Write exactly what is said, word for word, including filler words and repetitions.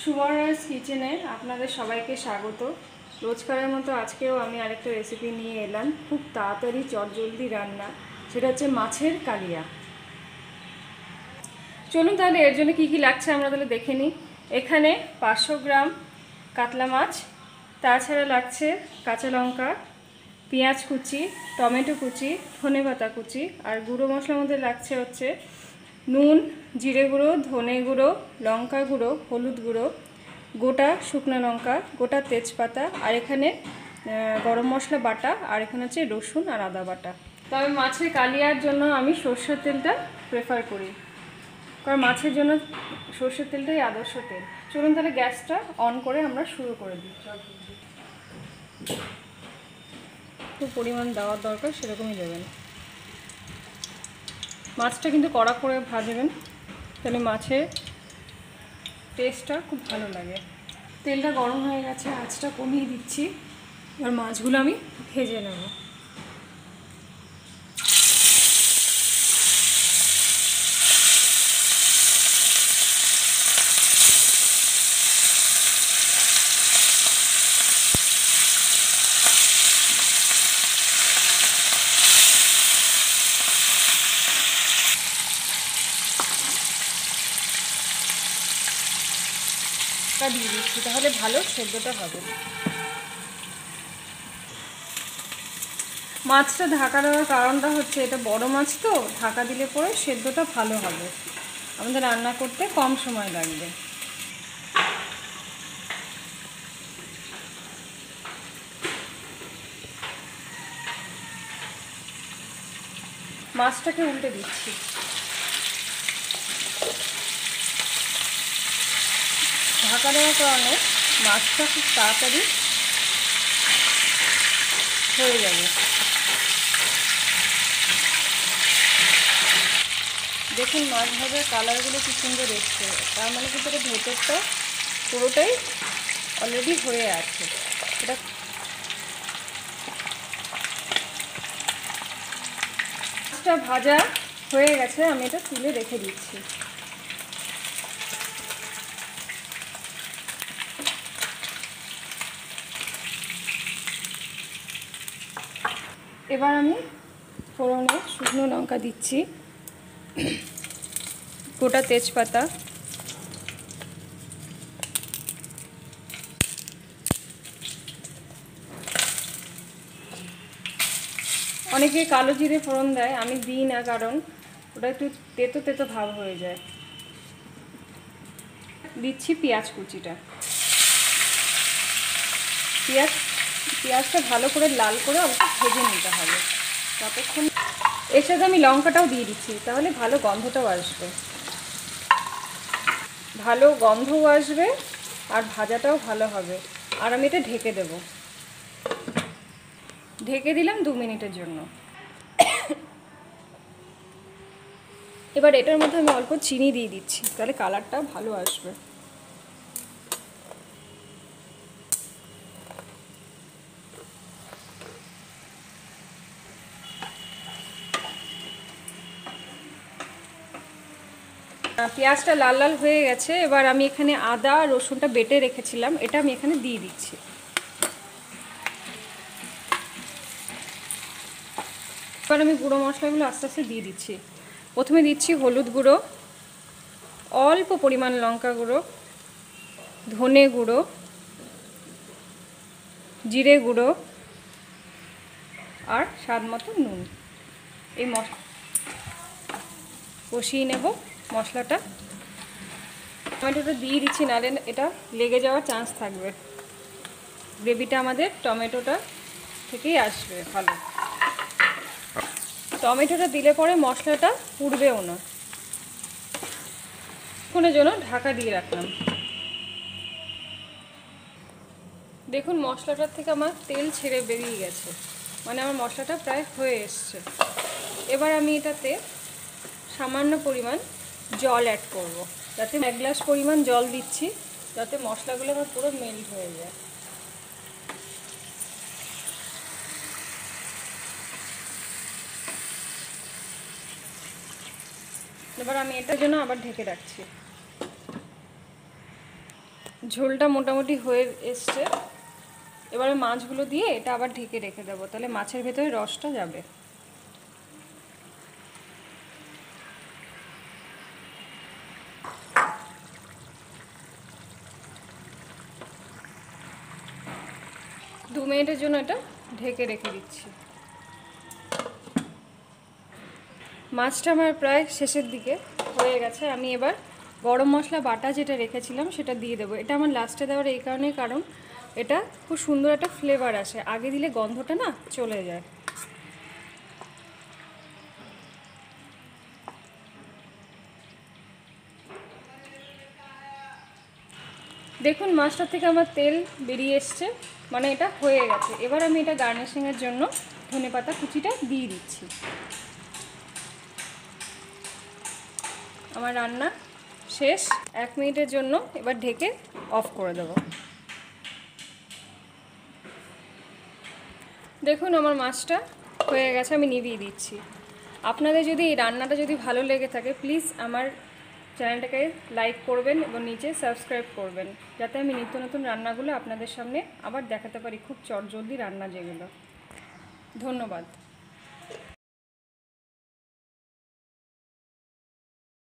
সুবর্ণাস কিচেনে আপনাদের সবাইকে স্বাগত। রোজকারের মতো আজকেও আমি আরেকটা রেসিপি নিয়ে এলাম, খুব তাড়াতাড়ি চটজলদি রান্না, সেটা হচ্ছে মাছের কালিয়া। চলুন তাহলে এর জন্য কী কী লাগছে আমরা তাহলে দেখে নিই। এখানে পাঁচশো গ্রাম কাতলা মাছ, তাছাড়া লাগছে কাঁচা লঙ্কা, পেঁয়াজ কুচি, টমেটো কুচি, ধনেপাতা কুচি, আর গুঁড়ো মশলার মধ্যে লাগছে হচ্ছে নুন, জিরে গুঁড়ো, ধনে গুঁড়ো, লঙ্কা গুঁড়ো, হলুদ গুঁড়ো, গোটা শুকনো লঙ্কা, গোটা তেজপাতা, আর এখানে গরম মশলা বাটা, আর এখানে হচ্ছে রসুন আর আদা বাটা। তবে মাছের কালিয়ার জন্য আমি সরষের তেলটা প্রেফার করি, কারণ মাছের জন্য সরষের তেলটাই আদর্শ তেল। চলুন তাহলে গ্যাসটা অন করে আমরা শুরু করে দিই। খুব পরিমাণ দেওয়ার দরকার সেরকমই দেবেন। মাছটা কিন্তু কড়া করে ভাজবেন, তাহলে মাছের টেস্টটা খুব ভালো লাগে। তেলটা গরম হয়ে গেছে, আঁচটা কমিয়ে দিচ্ছি। আর মাছগুলো আমি ভেজে নেব। দিয়ে দিচ্ছি, তাহলে ভালো সেদ্ধটা হবে। মাছটা ঢাকা দেওয়ার কারণটা হচ্ছে এটা বড় মাছ তো, ঢাকা দিলে পরে সেদ্ধটা ভালো হবে, আমাদের রান্না করতে কম সময় লাগবে। মাছটাকে উল্টে দিচ্ছি। ঢাকা দেওয়ার কারণে মাছটা খুব তাড়াতাড়ি হয়ে যাবে। দেখুন মাছ ভাজার কালারগুলো কি সুন্দর এসছে, তার মানে কিন্তু এটা ভেতরটা পুরোটাই অলরেডি হয়ে আছে। এটা মাছটা ভাজা হয়ে গেছে, আমি এটা তুলে রেখে দিচ্ছি। এবার আমি ফোড়নে শুকনো লঙ্কা দিচ্ছি, গোটা তেজপাতা, অনেকে কালো জিরে ফোড়ন দেয়, আমি দিই না, কারণ ওটা একটু তেতো তেতো ভাব হয়ে যায়। দিচ্ছি পেঁয়াজ কুচিটা। পেঁয়াজ পেঁয়াজটা ভালো করে লাল করে অল্প ভেজে নিতে হবে ততক্ষণ। এর সাথে আমি লঙ্কাটাও দিয়ে দিচ্ছি, তাহলে ভালো গন্ধটাও আসবে, ভালো গন্ধও আসবে আর ভাজাটাও ভালো হবে। আর আমি এটা ঢেকে দেব, ঢেকে দিলাম দু মিনিটের জন্য। এবার এটার মধ্যে আমি অল্প চিনি দিয়ে দিচ্ছি, তাহলে কালারটা ভালো আসবে। পেঁয়াজটা লাল লাল হয়ে গেছে, এবার আমি এখানে আদা রসুনটা বেটে রেখেছিলাম, এটা আমি এখানে দিয়ে দিচ্ছি। এবার আমি গুঁড়ো মশলাগুলো আস্তে আস্তে দিয়ে দিচ্ছি। প্রথমে দিচ্ছি হলুদ গুঁড়ো, অল্প পরিমাণ লঙ্কা গুঁড়ো, ধনে গুঁড়ো, জিরে গুঁড়ো, আর স্বাদ মতো নুন। এই মশলা কষিয়ে নেব মশলাটা। টমেটোটা দিয়ে দিচ্ছি, নাহলে এটা লেগে যাওয়ার চান্স থাকবে। গ্রেভিটা আমাদের টমেটোটা থেকেই আসবে ভালো। টমেটোটা দিলে পরে মশলাটা পুড়বেও না। কিছুক্ষণের জন্য ঢাকা দিয়ে রাখলাম। দেখুন মশলাটার থেকে আমার তেল ছেড়ে বেরিয়ে গেছে, মানে আমার মশলাটা প্রায় হয়ে এসছে। এবার আমি এটাতে সামান্য পরিমাণ জল অ্যাড করব, যাতে এক গ্লাস পরিমাণ জল দিচ্ছি, যাতে মশলাগুলো আমার পুরো মেল্ট হয়ে যায়। এবার আমি এটার জন্য আবার ঢেকে রাখছি। ঝোলটা মোটামুটি হয়ে এসছে। এবারে মাছগুলো দিয়ে এটা আবার ঢেকে রেখে দেবো, তাহলে মাছের ভেতরে রসটা যাবে। দু মিনিটের জন্য এটা ঢেকে রেখে দিচ্ছি। মাছটা আমার প্রায় শেষের দিকে হয়ে গেছে। আমি এবার গরম মশলা বাটা যেটা রেখেছিলাম সেটা দিয়ে দেবো। এটা আমার লাস্টে দেওয়ার এই কারণেই, কারণ এটা খুব সুন্দর একটা ফ্লেভার আসে, আগে দিলে গন্ধটা না চলে যায়। দেখুন মাছটা থেকে আমার তেল বেরিয়ে এসছে, মানে এটা হয়ে গেছে। এবার আমি এটা গার্নিশিংয়ের জন্য ধনেপাতা কুচিটা দিয়ে দিচ্ছি। আমার রান্না শেষ। এক মিনিটের জন্য এবার ঢেকে অফ করে দেব। দেখুন আমার মাছটা হয়ে গেছে, আমি নিভিয়ে দিচ্ছি। আপনাদের যদি এই রান্নাটা যদি ভালো লেগে থাকে, প্লিজ আমার চ্যানেলটাকে লাইক করবেন এবং নিচে সাবস্ক্রাইব করবেন, যাতে আমি নিত্য নতুন রান্নাগুলো আপনাদের সামনে আবার দেখাতে পারি, খুব চটজলদি রান্না যেগুলো। ধন্যবাদ।